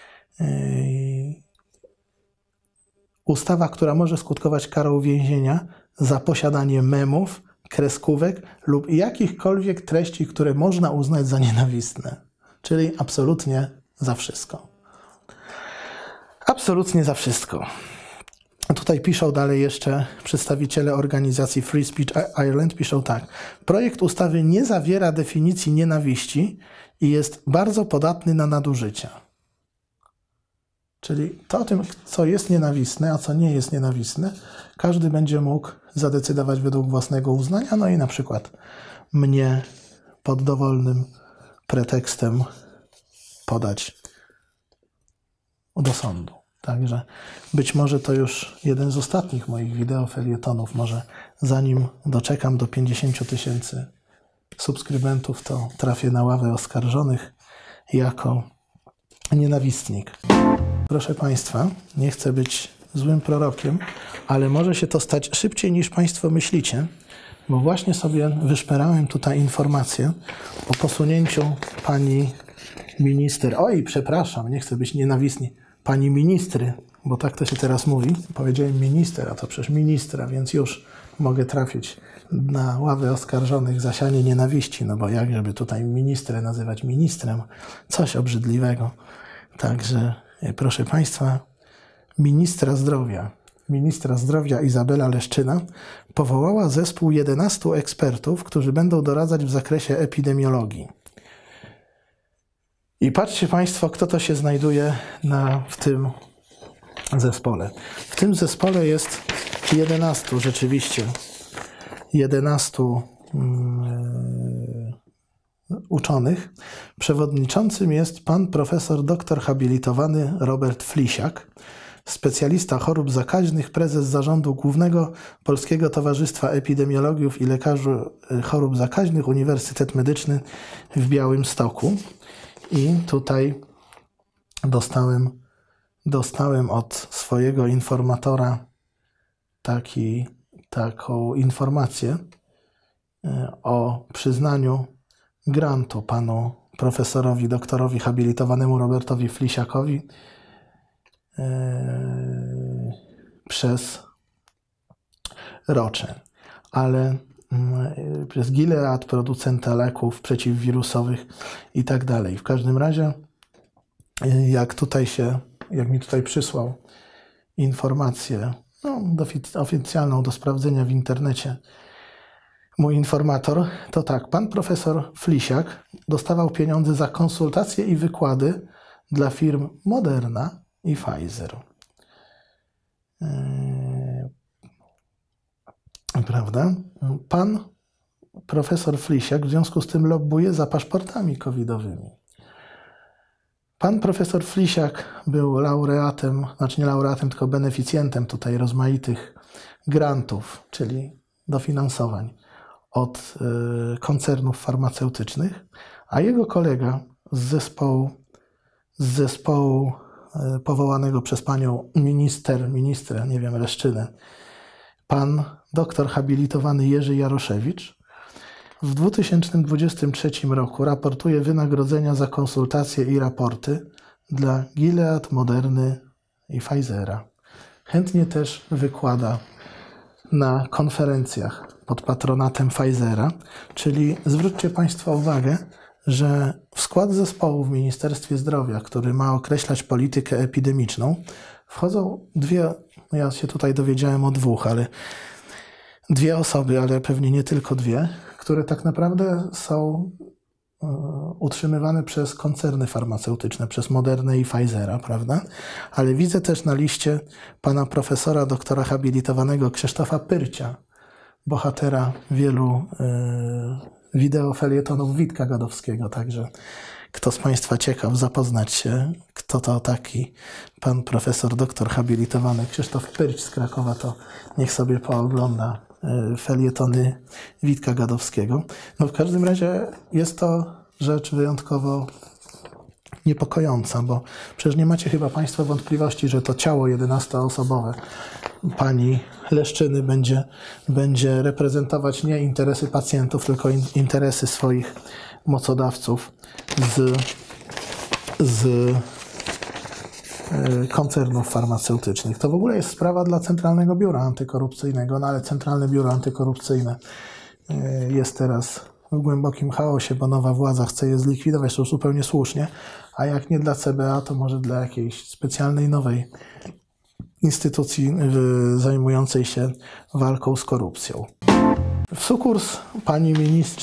Ustawa, która może skutkować karą więzienia za posiadanie memów, kreskówek lub jakichkolwiek treści, które można uznać za nienawistne. Czyli absolutnie za wszystko. Absolutnie za wszystko. Tutaj piszą dalej jeszcze przedstawiciele organizacji Free Speech Ireland, piszą tak. Projekt ustawy nie zawiera definicji nienawiści i jest bardzo podatny na nadużycia. Czyli to o tym, co jest nienawistne, a co nie jest nienawistne, każdy będzie mógł zadecydować według własnego uznania, no i na przykład mnie pod dowolnym pretekstem podać do sądu. Także być może to już jeden z ostatnich moich wideofelietonów. Może zanim doczekam do 50 000 subskrybentów, to trafię na ławę oskarżonych jako nienawistnik. Proszę Państwa, nie chcę być złym prorokiem, ale może się to stać szybciej niż Państwo myślicie, bo właśnie sobie wyszperałem tutaj informację o posunięciu pani minister. Oj, przepraszam, nie chcę być nienawistny. Pani ministry, bo tak to się teraz mówi. Powiedziałem minister, a to przecież ministra, więc już mogę trafić na ławę oskarżonych za sianie nienawiści, no bo jak żeby tutaj ministrę nazywać ministrem? Coś obrzydliwego. Także, proszę Państwa, ministra zdrowia Izabela Leszczyna powołała zespół 11 ekspertów, którzy będą doradzać w zakresie epidemiologii. I patrzcie Państwo, kto to się znajduje w tym zespole. W tym zespole jest 11 rzeczywiście, 11 uczonych. Przewodniczącym jest pan profesor doktor habilitowany Robert Flisiak, specjalista chorób zakaźnych, prezes zarządu Głównego Polskiego Towarzystwa Epidemiologów i Lekarzy Chorób Zakaźnych, Uniwersytet Medyczny w Białymstoku. I tutaj dostałem od swojego informatora taką informację o przyznaniu grantu panu profesorowi, doktorowi habilitowanemu Robertowi Flisiakowi przez Roche, ale przez Gilead, producenta leków przeciwwirusowych i tak dalej. W każdym razie, jak mi tutaj przysłał informację oficjalną do sprawdzenia w internecie mój informator, to tak, pan profesor Flisiak dostawał pieniądze za konsultacje i wykłady dla firm Moderna i Pfizer. Prawda? Pan profesor Flisiak w związku z tym lobbuje za paszportami covidowymi. Pan profesor Flisiak był laureatem, znaczy nie laureatem, tylko beneficjentem tutaj rozmaitych grantów, czyli dofinansowań od koncernów farmaceutycznych, a jego kolega z zespołu powołanego przez panią ministrę, nie wiem, Leszczynę, pan doktor habilitowany Jerzy Jaroszewicz, w 2023 roku raportuje wynagrodzenia za konsultacje i raporty dla Gilead, Moderny i Pfizera. Chętnie też wykłada na konferencjach pod patronatem Pfizera, czyli zwróćcie Państwo uwagę, że w skład zespołu w Ministerstwie Zdrowia, który ma określać politykę epidemiczną, wchodzą ja się tutaj dowiedziałem o dwie osoby, ale pewnie nie tylko dwie, które tak naprawdę są utrzymywane przez koncerny farmaceutyczne, przez Modernę i Pfizera, prawda? Ale widzę też na liście pana profesora, doktora habilitowanego Krzysztofa Pyrcia, bohatera wielu wideofelietonów Witka Gadowskiego, także kto z Państwa ciekaw zapoznać się, kto to taki pan profesor, doktor habilitowany Krzysztof Pyrć z Krakowa, to niech sobie poogląda felietony Witka Gadowskiego. No w każdym razie jest to rzecz wyjątkowo niepokojąca, bo przecież nie macie chyba Państwo wątpliwości, że to ciało 11-osobowe pani Leszczyny będzie reprezentować nie interesy pacjentów, tylko interesy swoich mocodawców z koncernów farmaceutycznych. To w ogóle jest sprawa dla Centralnego Biura Antykorupcyjnego, no ale Centralne Biuro Antykorupcyjne jest teraz w głębokim chaosie, bo nowa władza chce je zlikwidować, to zupełnie słusznie, a jak nie dla CBA, to może dla jakiejś specjalnej nowej instytucji zajmującej się walką z korupcją. W sukurs, panie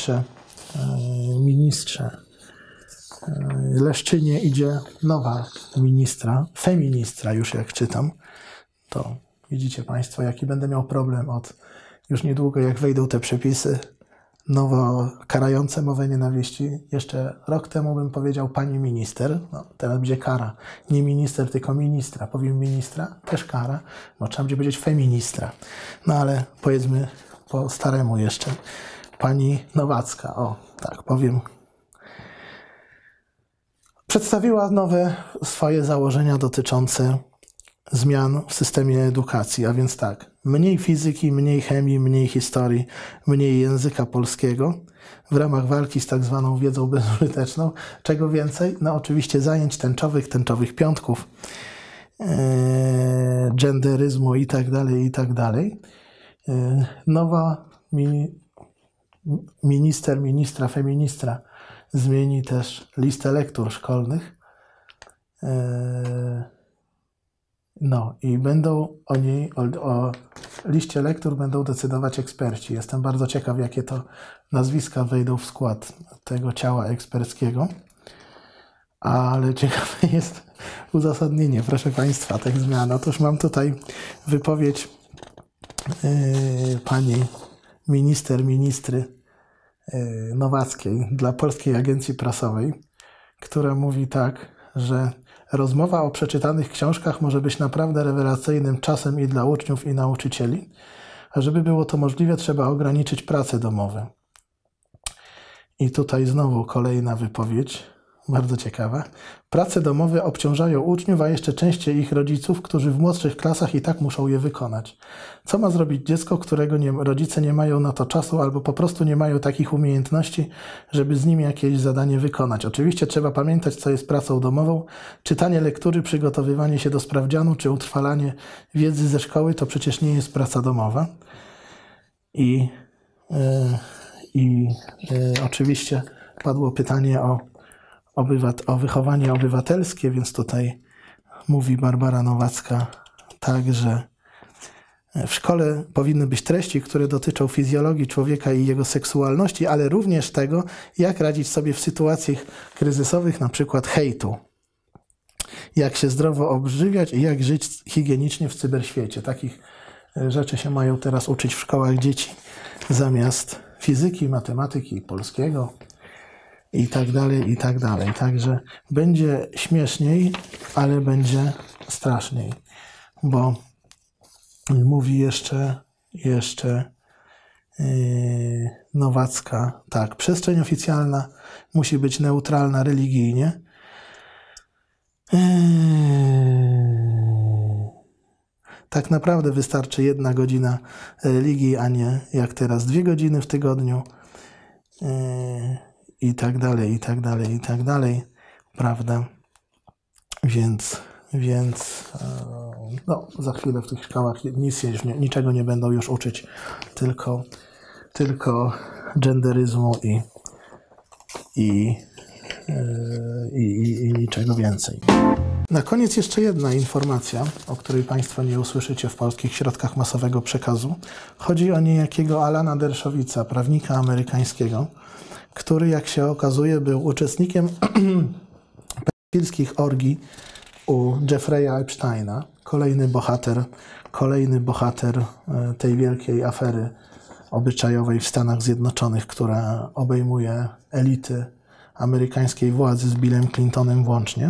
ministrze Leszczynie idzie nowa feministra już jak czytam, to widzicie Państwo, jaki będę miał problem już niedługo, jak wejdą te przepisy nowo karające mowę nienawiści. Jeszcze rok temu bym powiedział pani minister, no, teraz będzie kara. Nie minister, tylko ministra. Powiem ministra, też kara, bo trzeba będzie powiedzieć feministra. No ale powiedzmy po staremu jeszcze. Pani Nowacka, o tak powiem. Przedstawiła nowe swoje założenia dotyczące zmian w systemie edukacji, a więc tak, mniej fizyki, mniej chemii, mniej historii, mniej języka polskiego w ramach walki z tak zwaną wiedzą bezużyteczną. Czego więcej? No oczywiście zajęć tęczowych piątków, genderyzmu i tak dalej, i tak dalej. Nowa ministra, feministra zmieni też listę lektur szkolnych. No i będą o liście lektur będą decydować eksperci. Jestem bardzo ciekaw, jakie to nazwiska wejdą w skład tego ciała eksperckiego. Ale ciekawe jest uzasadnienie, proszę Państwa, tych zmian. Otóż mam tutaj wypowiedź pani ministry Nowackiej dla Polskiej Agencji Prasowej, która mówi tak, że rozmowa o przeczytanych książkach może być naprawdę rewelacyjnym czasem i dla uczniów, i nauczycieli, a żeby było to możliwe, trzeba ograniczyć prace domowe. I tutaj znowu kolejna wypowiedź, bardzo ciekawa. Prace domowe obciążają uczniów, a jeszcze częściej ich rodziców, którzy w młodszych klasach i tak muszą je wykonać. Co ma zrobić dziecko, którego rodzice nie mają na to czasu albo po prostu nie mają takich umiejętności, żeby z nim jakieś zadanie wykonać? Oczywiście trzeba pamiętać, co jest pracą domową. Czytanie lektury, przygotowywanie się do sprawdzianu czy utrwalanie wiedzy ze szkoły to przecież nie jest praca domowa. Oczywiście padło pytanie o wychowanie obywatelskie, więc tutaj mówi Barbara Nowacka tak, że w szkole powinny być treści, które dotyczą fizjologii człowieka i jego seksualności, ale również tego, jak radzić sobie w sytuacjach kryzysowych, na przykład hejtu. Jak się zdrowo odżywiać i jak żyć higienicznie w cyberświecie. Takich rzeczy się mają teraz uczyć w szkołach dzieci zamiast fizyki, matematyki, polskiego i tak dalej, i tak dalej. Także będzie śmieszniej, ale będzie straszniej, bo mówi jeszcze Nowacka, tak, przestrzeń oficjalna musi być neutralna religijnie. Tak naprawdę wystarczy 1 godzina religii, a nie jak teraz 2 godziny w tygodniu. I tak dalej, i tak dalej, i tak dalej, prawda? Więc no, za chwilę w tych szkołach niczego nie będą już uczyć, tylko genderyzmu i niczego więcej. Na koniec jeszcze jedna informacja, o której Państwo nie usłyszycie w polskich środkach masowego przekazu. Chodzi o niejakiego Alana Dershowica, prawnika amerykańskiego, który, jak się okazuje, był uczestnikiem pedofilskich orgii u Jeffrey'a Epsteina. Kolejny bohater tej wielkiej afery obyczajowej w Stanach Zjednoczonych, która obejmuje elity amerykańskiej władzy z Billem Clintonem włącznie.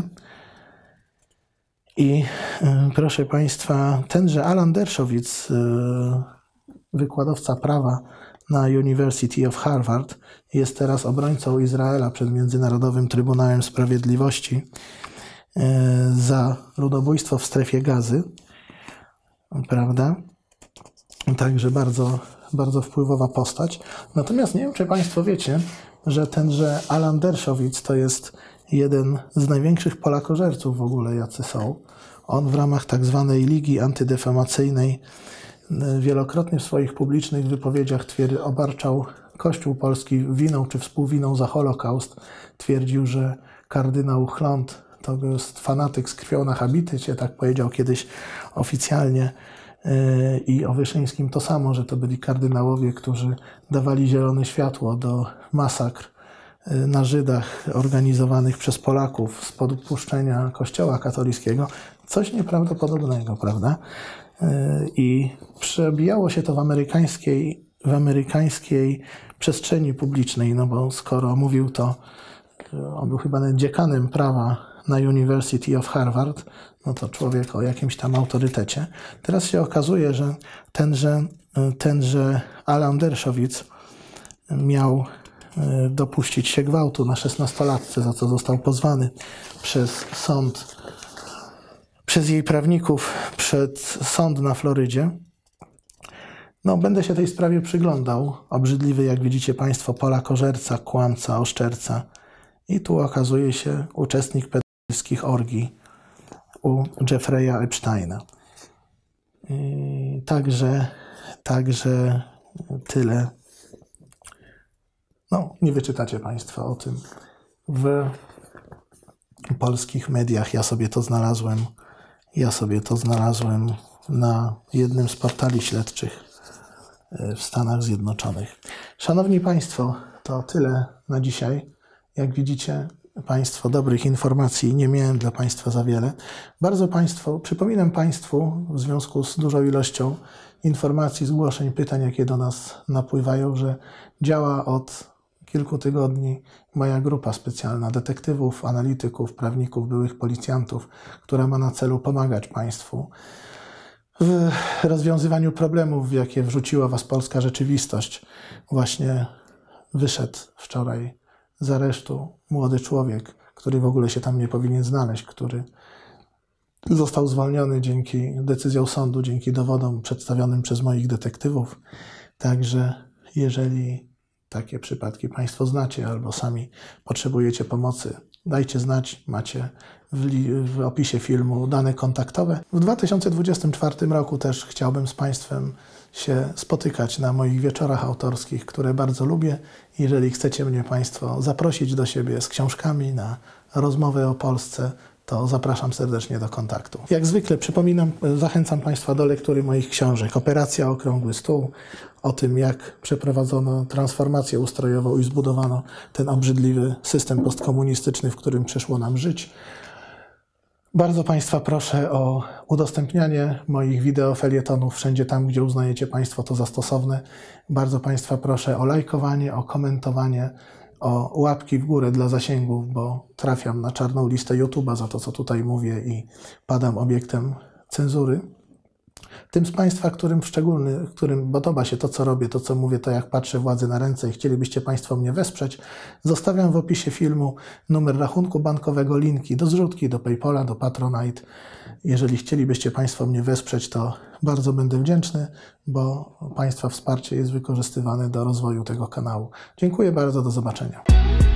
I proszę Państwa, tenże Alan Dershowitz, wykładowca prawa na University of Harvard, jest teraz obrońcą Izraela przed Międzynarodowym Trybunałem Sprawiedliwości za ludobójstwo w strefie Gazy, prawda? Także bardzo, bardzo wpływowa postać. Natomiast nie wiem, czy Państwo wiecie, że tenże Alan Dershowitz to jest jeden z największych polakożerców w ogóle, jacy są. On w ramach tak zwanej Ligi Antydefamacyjnej wielokrotnie w swoich publicznych wypowiedziach obarczał Kościół polski winą czy współwiną za Holokaust. Twierdził, że kardynał Chlont to jest fanatyk z krwią na habitycie, tak powiedział kiedyś oficjalnie. I o Wyszyńskim to samo, że to byli kardynałowie, którzy dawali zielone światło do masakr na Żydach organizowanych przez Polaków z podpuszczenia Kościoła katolickiego. Coś nieprawdopodobnego, prawda? I przebijało się to w amerykańskiej przestrzeni publicznej, no bo skoro mówił to, on był chyba dziekanem prawa na University of Harvard, no to człowiek o jakimś tam autorytecie. Teraz się okazuje, że tenże Alan Dershowitz miał dopuścić się gwałtu na 16-latce, za co został pozwany przez sąd, przez jej prawników przed sąd na Florydzie. No, będę się tej sprawie przyglądał. Obrzydliwy, jak widzicie Państwo, polakożerca, kłamca, oszczerca. I tu okazuje się uczestnik pedofilskich orgii u Jeffrey'a Epsteina. Także tyle. No, nie wyczytacie Państwo o tym w polskich mediach. Ja sobie to znalazłem na jednym z portali śledczych w Stanach Zjednoczonych. Szanowni Państwo, to tyle na dzisiaj. Jak widzicie Państwo, dobrych informacji nie miałem dla Państwa za wiele. Przypominam Państwu w związku z dużą ilością informacji, zgłoszeń, pytań, jakie do nas napływają, że działa od kilku tygodni moja grupa specjalna detektywów, analityków, prawników, byłych policjantów, która ma na celu pomagać Państwu w rozwiązywaniu problemów, w jakie wrzuciła Was polska rzeczywistość. Właśnie wyszedł wczoraj z aresztu młody człowiek, który w ogóle się tam nie powinien znaleźć, który został zwolniony dzięki decyzjom sądu, dzięki dowodom przedstawionym przez moich detektywów. Także jeżeli takie przypadki Państwo znacie albo sami potrzebujecie pomocy, dajcie znać, macie w opisie filmu dane kontaktowe. W 2024 roku też chciałbym z Państwem się spotykać na moich wieczorach autorskich, które bardzo lubię. Jeżeli chcecie mnie Państwo zaprosić do siebie z książkami na rozmowę o Polsce, to zapraszam serdecznie do kontaktu. Jak zwykle zachęcam Państwa do lektury moich książek. Operacja Okrągły Stół, o tym jak przeprowadzono transformację ustrojową i zbudowano ten obrzydliwy system postkomunistyczny, w którym przyszło nam żyć. Bardzo Państwa proszę o udostępnianie moich wideofelietonów wszędzie tam, gdzie uznajecie Państwo to za stosowne. Bardzo Państwa proszę o lajkowanie, o komentowanie, o łapki w górę dla zasięgów, bo trafiam na czarną listę YouTube'a za to, co tutaj mówię i padam obiektem cenzury. Tym z Państwa, którym podoba się to, co robię, to, co mówię, to jak patrzę władzy na ręce i chcielibyście Państwo mnie wesprzeć, zostawiam w opisie filmu numer rachunku bankowego, linki do zrzutki, do PayPala, do Patronite. Jeżeli chcielibyście Państwo mnie wesprzeć, to bardzo będę wdzięczny, bo Państwa wsparcie jest wykorzystywane do rozwoju tego kanału. Dziękuję bardzo, do zobaczenia.